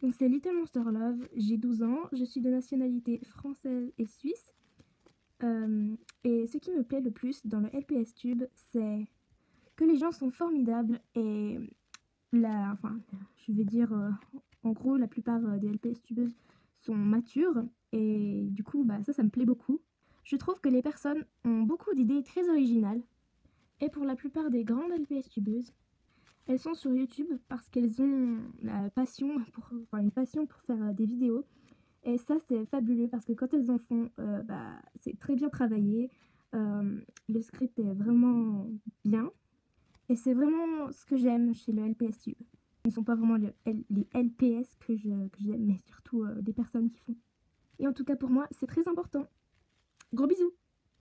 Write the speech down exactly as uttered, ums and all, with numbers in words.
Donc c'est Little Monster Love, j'ai douze ans, je suis de nationalité française et suisse. Euh, et ce qui me plaît le plus dans le L P S Tube, c'est que les gens sont formidables et la, enfin, je vais dire, euh, en gros, la plupart euh, des L P S tubeuses sont matures et du coup, bah, ça, ça me plaît beaucoup. Je trouve que les personnes ont beaucoup d'idées très originales et pour la plupart des grandes L P S tubeuses, elles sont sur YouTube parce qu'elles ont la passion pour, enfin, une passion pour faire euh, des vidéos. Et ça, c'est fabuleux parce que quand elles en font, euh, bah, c'est très bien travaillé. Euh, le script est vraiment bien. Et c'est vraiment ce que j'aime chez le L P S Tube. Ce ne sont pas vraiment le L- les L P S que je- que j'aime, mais surtout euh, les personnes qui font. Et en tout cas, pour moi, c'est très important. Gros bisous!